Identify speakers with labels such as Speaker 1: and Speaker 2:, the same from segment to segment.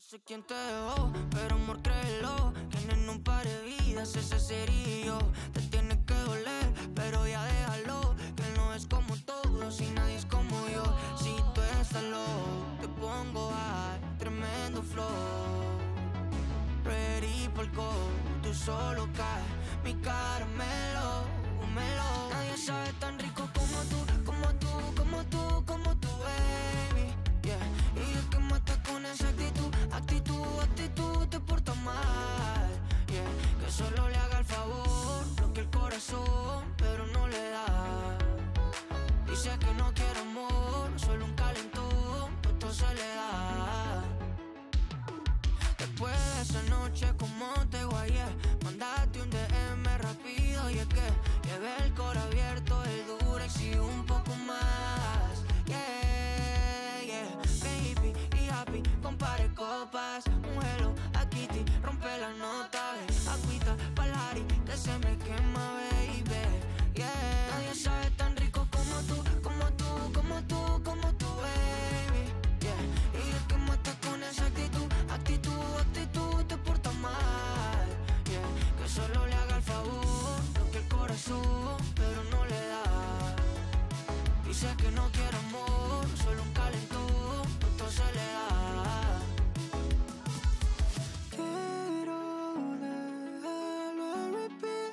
Speaker 1: sé quién te dejó, pero amor créelo, que en un par de vidas ese sería yo. Te tiene que doler, pero ya déjalo, que él no es como todos y nadie es como yo. Si tú estás low, te pongo high, tremendo flow. Ready por go, tú solo caes, mi caramelo, un melón. Nadie sabe tan rico como tú, como tú, como tú, como tú, baby. Yeah. Y el que mata con esa actitud, actitud, te porta mal. Yeah. Que solo le haga el favor, lo que el corazón, pero no le da. Dice que no quiere amor, solo un calentón, pues todo se le da. Después de esa noche, como te guayé, mandate un DM rápido y es que llevé el coro abierto, el Durex y un poco más. Yeah, yeah, baby y happy, compare copas, un hello a Kitty, rompe la nota, agüita pa'l Harry, que se me quema, baby. Yeah, nadie sabe tan rico como tú, como tú, como tú, como tú, baby. Yeah, y el que mata con esa actitud, actitud, te porta mal. Yeah, que solo le haga el favor, lo que el corazón, pero no le da. Dice que no quiere amor, solo un calentón, pues todo se le da. Quiero dejarlo en repeat,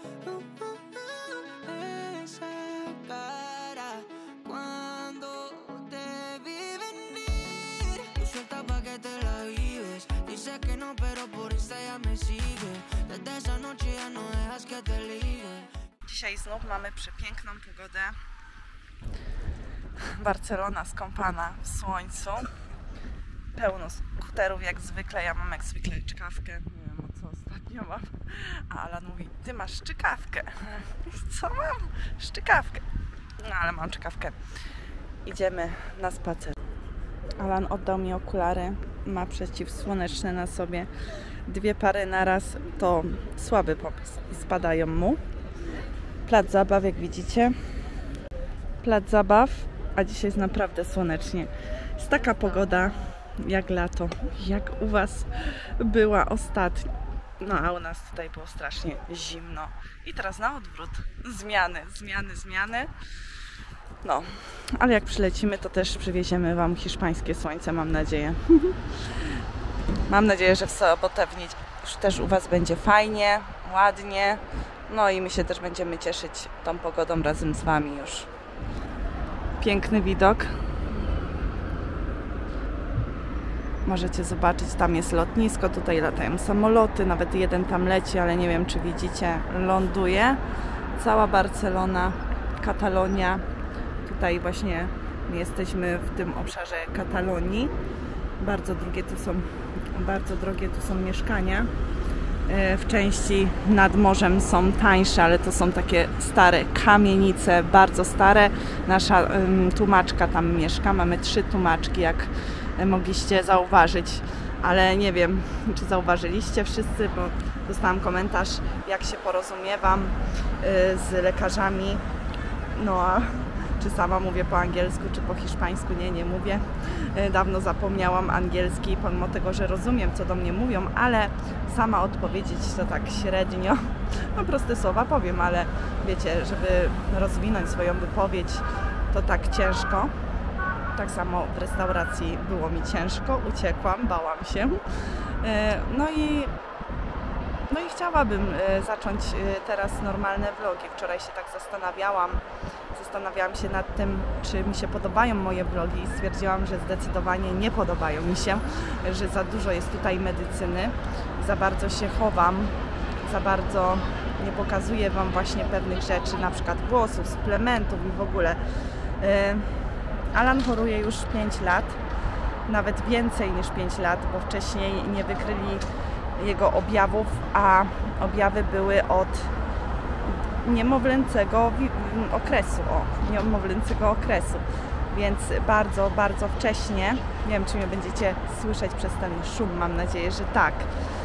Speaker 1: esa cara cuando te vi venir. Tú suelta pa' que te la vives, dice que no, pero por Insta ya me sigue. Desde esa noche ya no dejas que te ligue.
Speaker 2: Dzisiaj znów mamy przepiękną pogodę. Barcelona skąpana w słońcu. Pełno skuterów jak zwykle. Ja mam jak zwykle czkawkę. Nie wiem, co ostatnio mam. A Alan mówi, ty masz szczykawkę. Co mam? Szczykawkę. No ale mam czkawkę. Idziemy na spacer. Alan oddał mi okulary. Ma przeciwsłoneczne na sobie. 2 pary naraz to słaby pomysł. I spadają mu. Plac zabaw, jak widzicie. Plac zabaw, a dzisiaj jest naprawdę słonecznie. Jest taka pogoda jak lato, jak u Was była ostatnio. No a u nas tutaj było strasznie zimno. I teraz na odwrót. Zmiany. No, ale jak przylecimy, to też przywieziemy Wam hiszpańskie słońce, mam nadzieję. Mam nadzieję, że w sobotę, w niedzielę już też u Was będzie fajnie, ładnie. No i my się też będziemy cieszyć tą pogodą razem z Wami już. Piękny widok. Możecie zobaczyć, tam jest lotnisko, tutaj latają samoloty, nawet jeden tam leci, ale nie wiem, czy widzicie, ląduje. Cała Barcelona, Katalonia. Tutaj właśnie jesteśmy w tym obszarze Katalonii. Bardzo drogie tu są mieszkania. W części nad morzem są tańsze, ale to są takie stare kamienice, bardzo stare. Nasza tłumaczka tam mieszka. Mamy 3 tłumaczki, jak mogliście zauważyć, ale nie wiem, czy zauważyliście wszyscy, bo dostałam komentarz, jak się porozumiewam z lekarzami. No a czy sama mówię po angielsku, czy po hiszpańsku? Nie mówię. Dawno zapomniałam angielski, pomimo tego, że rozumiem, co do mnie mówią, ale sama odpowiedzieć to tak średnio. No proste słowa powiem, ale wiecie, żeby rozwinąć swoją wypowiedź, to tak ciężko. Tak samo w restauracji było mi ciężko, uciekłam, bałam się. No i chciałabym zacząć teraz normalne vlogi. Wczoraj się tak zastanawiałam się nad tym, czy mi się podobają moje vlogi i stwierdziłam, że zdecydowanie nie podobają mi się, że za dużo jest tutaj medycyny, za bardzo się chowam, za bardzo nie pokazuję Wam właśnie pewnych rzeczy, na przykład włosów, suplementów i w ogóle. Alan choruje już 5 lat, nawet więcej niż 5 lat, bo wcześniej nie wykryli jego objawów, a objawy były od niemowlęcego okresu, więc bardzo, bardzo wcześnie. Nie wiem, czy mnie będziecie słyszeć przez ten szum, mam nadzieję, że tak.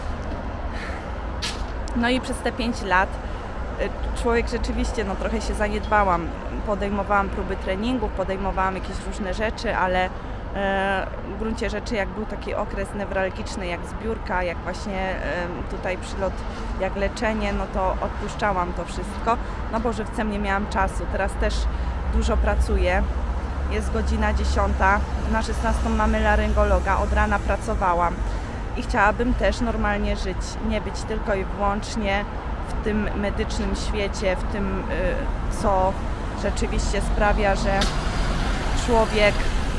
Speaker 2: No i przez te 5 lat człowiek rzeczywiście, no trochę się zaniedbałam, podejmowałam próby treningów, podejmowałam jakieś różne rzeczy, ale W gruncie rzeczy, jak był taki okres newralgiczny, jak zbiórka, jak właśnie tutaj przylot, jak leczenie, no to odpuszczałam to wszystko, no bo żywcem nie miałam czasu. Teraz też dużo pracuję. Jest godzina 10, na 16 mamy laryngologa, od rana pracowałam i chciałabym też normalnie żyć, nie być tylko i wyłącznie w tym medycznym świecie, w tym, co rzeczywiście sprawia, że człowiek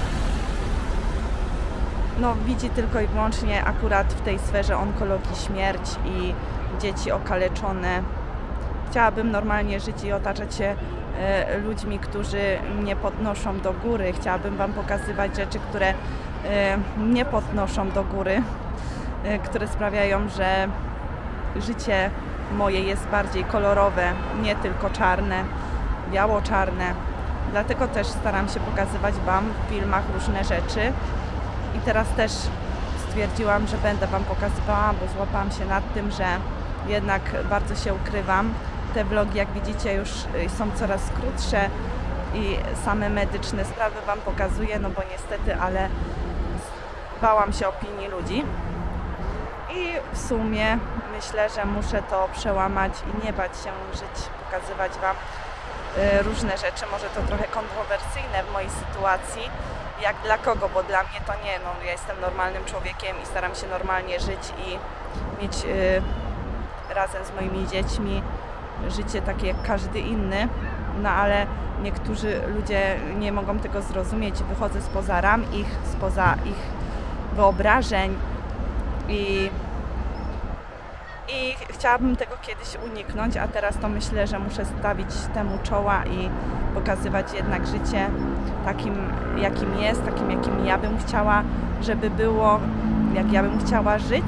Speaker 2: widzi tylko i wyłącznie akurat w tej sferze onkologii śmierć i dzieci okaleczone. Chciałabym normalnie żyć i otaczać się ludźmi, którzy mnie podnoszą do góry. Chciałabym Wam pokazywać rzeczy, które nie podnoszą do góry, które sprawiają, że życie moje jest bardziej kolorowe, nie tylko czarne, biało-czarne. Dlatego też staram się pokazywać Wam w filmach różne rzeczy. I teraz też stwierdziłam, że będę Wam pokazywała, bo złapałam się nad tym, że jednak bardzo się ukrywam. Te vlogi, jak widzicie, już są coraz krótsze i same medyczne sprawy Wam pokazuję, no bo niestety, ale bałam się opinii ludzi. I w sumie myślę, że muszę to przełamać i nie bać się żyć, pokazywać Wam różne rzeczy. Może to trochę kontrowersyjne w mojej sytuacji, jak dla kogo, bo dla mnie to nie, ja jestem normalnym człowiekiem i staram się normalnie żyć i mieć razem z moimi dziećmi życie takie jak każdy inny, no ale niektórzy ludzie nie mogą tego zrozumieć, wychodzę spoza ram spoza ich wyobrażeń i chciałabym tego kiedyś uniknąć, a teraz to myślę, że muszę stawić temu czoła i pokazywać jednak życie takim, jakim jest, takim, jakim ja bym chciała, żeby było, jak ja bym chciała żyć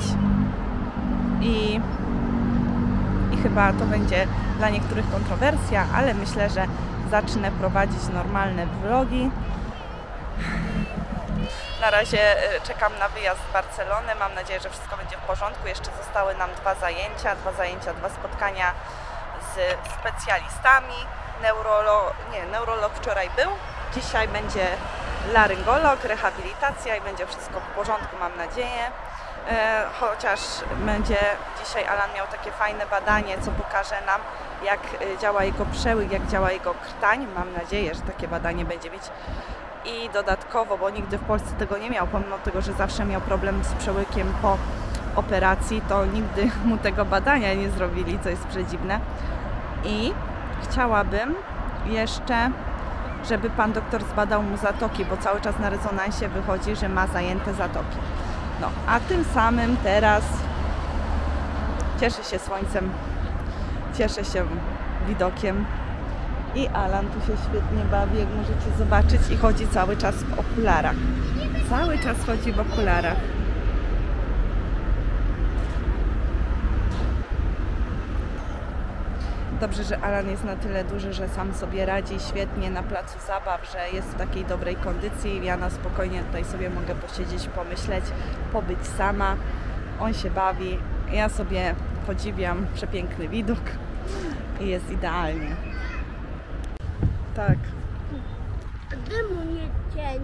Speaker 2: i chyba to będzie dla niektórych kontrowersja, ale myślę, że zacznę prowadzić normalne vlogi. Na razie czekam na wyjazd z Barcelony. Mam nadzieję, że wszystko będzie w porządku. Jeszcze zostały nam dwa spotkania z specjalistami. Neurolog wczoraj był. Dzisiaj będzie laryngolog, rehabilitacja i będzie wszystko w porządku, mam nadzieję. Chociaż będzie dzisiaj Alan miał takie fajne badanie, co pokaże nam, jak działa jego przełyk, jak działa jego krtań. Mam nadzieję, że takie badanie będzie mieć. I dodatkowo, bo nigdy w Polsce tego nie miał, pomimo tego, że zawsze miał problem z przełykiem po operacji, to nigdy mu tego badania nie zrobili, co jest przedziwne. I chciałabym jeszcze, żeby pan doktor zbadał mu zatoki, bo cały czas na rezonansie wychodzi, że ma zajęte zatoki. A tym samym teraz cieszę się słońcem, cieszę się widokiem. I Alan tu się świetnie bawi, jak możecie zobaczyć, i chodzi cały czas w okularach. Cały czas chodzi w okularach. Dobrze, że Alan jest na tyle duży, że sam sobie radzi świetnie na placu zabaw, że jest w takiej dobrej kondycji. Ja na spokojnie tutaj sobie mogę posiedzieć, pomyśleć, pobyć sama. On się bawi, ja sobie podziwiam przepiękny widok i jest idealnie. Tak.
Speaker 3: Dymu nie cień.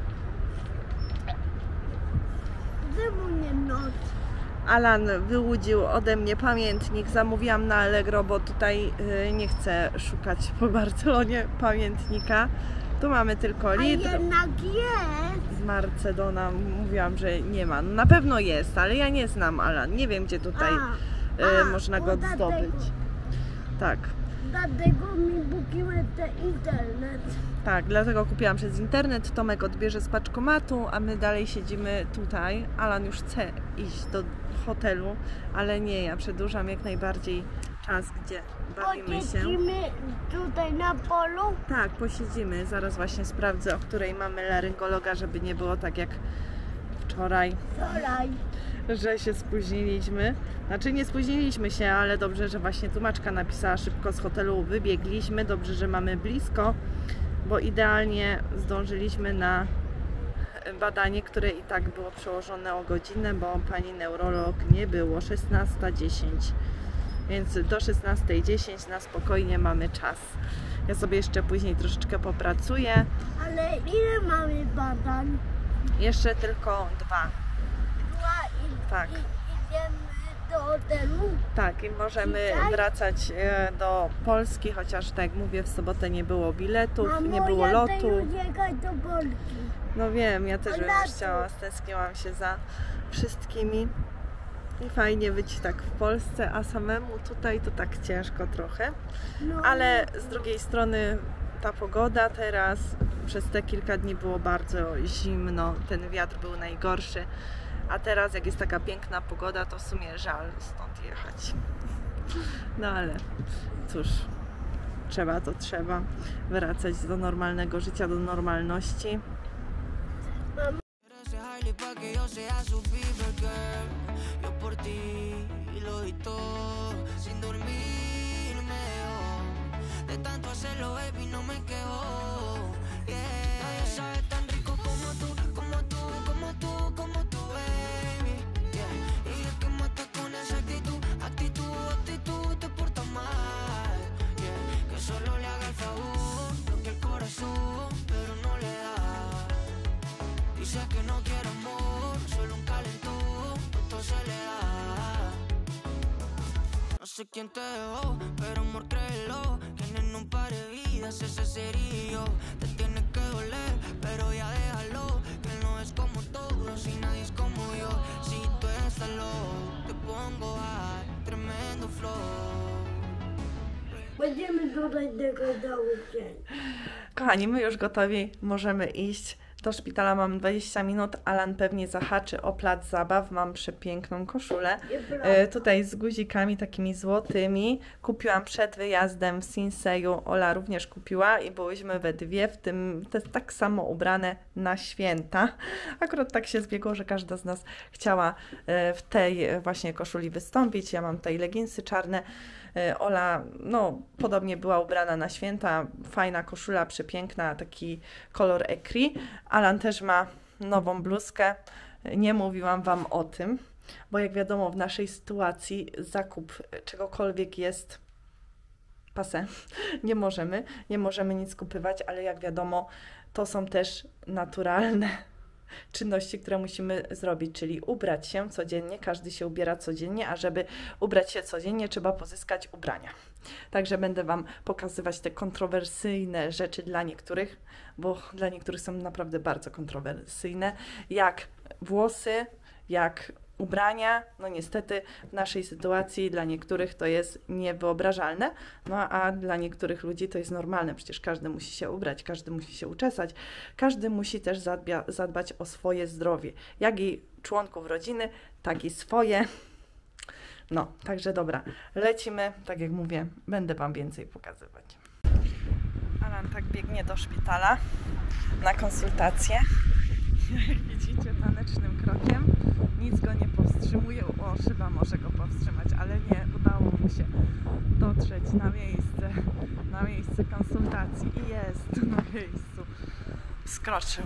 Speaker 3: Dymu nie noc.
Speaker 2: Alan wyłudził ode mnie pamiętnik. Zamówiłam na Allegro, bo tutaj nie chcę szukać po Barcelonie pamiętnika. Tu mamy tylko litr.
Speaker 3: A jednak jest.
Speaker 2: Z Marcedona mówiłam, że nie ma. Na pewno jest, ale ja nie znam, Alan. Nie wiem, gdzie tutaj można go zdobyć. Tak.
Speaker 3: Dlatego mi kupiłem ten internet.
Speaker 2: Tak, dlatego kupiłam przez internet. Tomek odbierze z paczkomatu, a my dalej siedzimy tutaj. Alan już chce iść do hotelu, ale nie, ja przedłużam jak najbardziej czas, gdzie bawimy się.
Speaker 3: Posiedzimy tutaj na polu?
Speaker 2: Tak, posiedzimy. Zaraz właśnie sprawdzę, o której mamy laryngologa, żeby nie było tak jak wczoraj, że się spóźniliśmy. Znaczy nie spóźniliśmy się, ale dobrze, że właśnie tłumaczka napisała, szybko z hotelu wybiegliśmy. Dobrze, że mamy blisko, bo idealnie zdążyliśmy na badanie, które i tak było przełożone o godzinę, bo pani neurolog nie było, 16:10. Więc do 16:10 na spokojnie mamy czas. Ja sobie jeszcze później troszeczkę popracuję.
Speaker 3: Ale ile mamy badań?
Speaker 2: Jeszcze tylko 2. Tak.
Speaker 3: Idziemy do hotelu.
Speaker 2: Tak, i możemy wracać do Polski, chociaż tak jak mówię, w sobotę nie było biletów, nie było lotu.
Speaker 3: Jechać do Polski.
Speaker 2: No wiem, ja też bym chciała, stęskniłam się za wszystkimi. I fajnie być tak w Polsce, a samemu tutaj to tak ciężko trochę.
Speaker 3: No.
Speaker 2: Ale z drugiej strony ta pogoda teraz, przez te kilka dni było bardzo zimno, ten wiatr był najgorszy. A teraz jak jest taka piękna pogoda, to w sumie żal stąd jechać. No ale cóż, trzeba to trzeba. Wracać do normalnego życia, do normalności.
Speaker 1: No sé quién te dejó, pero amor créelo, que en un par de vidas ese sería yo. Te tiene que doler, pero ya déjalo, que no es como todos y nadie es como yo. Si tú estás loco, te pongo a tremendo flow.
Speaker 3: Będziemy tutaj tego nauczyć.
Speaker 2: Kochani, my już gotowi, możemy iść. Do szpitala mam 20 minut. Alan pewnie zahaczy o plac zabaw. Mam przepiękną koszulę. Tutaj z guzikami takimi złotymi. Kupiłam przed wyjazdem w Sinseju. Ola również kupiła i byłyśmy we dwie w tym tak samo ubrane na święta. Akurat tak się zbiegło, że każda z nas chciała w tej właśnie koszuli wystąpić. Ja mam tutaj leginsy czarne. Ola, no, podobnie była ubrana na święta, fajna koszula, przepiękna, taki kolor ecri. Alan też ma nową bluzkę, nie mówiłam Wam o tym, bo jak wiadomo w naszej sytuacji zakup czegokolwiek jest passé. Nie możemy nic kupywać, ale jak wiadomo to są też naturalne czynności, które musimy zrobić, czyli ubrać się codziennie, każdy się ubiera codziennie, a żeby ubrać się codziennie, trzeba pozyskać ubrania. Także będę Wam pokazywać te kontrowersyjne rzeczy dla niektórych, bo dla niektórych są naprawdę bardzo kontrowersyjne, jak włosy, jak ubrania. No niestety w naszej sytuacji dla niektórych to jest niewyobrażalne, no a dla niektórych ludzi to jest normalne. Przecież każdy musi się ubrać, każdy musi się uczesać, każdy musi też zadbać o swoje zdrowie, jak i członków rodziny, tak i swoje. No, także dobra, lecimy, tak jak mówię, będę Wam więcej pokazywać. Alan tak biegnie do szpitala na konsultację. Jak widzicie, tanecznym krokiem. Nic go nie powstrzymuje. O, szyba może go powstrzymać, ale nie udało mu się dotrzeć na miejsce konsultacji. I jest na miejscu. Wskroczył.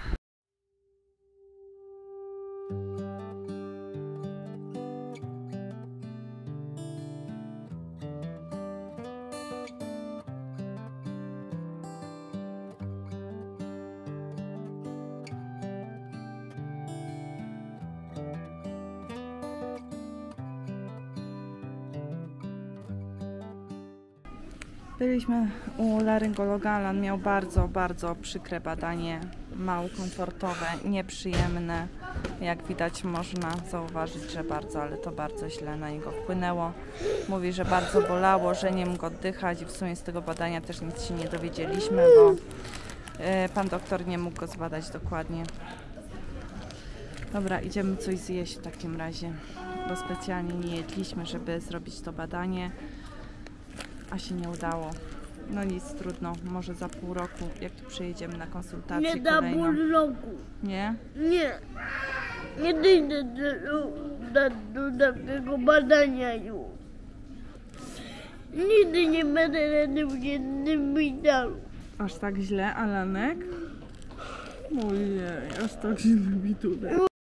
Speaker 2: Byliśmy u laryngologa. Alan miał bardzo przykre badanie, mało komfortowe, nieprzyjemne. Jak widać można zauważyć, że bardzo, ale to bardzo źle na niego wpłynęło. Mówi, że bardzo bolało, że nie mógł oddychać i w sumie z tego badania też nic się nie dowiedzieliśmy, bo pan doktor nie mógł go zbadać dokładnie. Dobra, idziemy coś zjeść w takim razie, bo specjalnie nie jedliśmy, żeby zrobić to badanie. A się nie udało. No nic, trudno. Może za pół roku, jak tu przyjedziemy na konsultację
Speaker 3: Nie za pół roku.
Speaker 2: Nie?
Speaker 3: Nie. Nie dojdę do takiego badania już. Nigdy nie będę na tym jednym szpitalu.
Speaker 2: Aż tak źle, Alanek? Ojej, aż tak źle mi tutaj.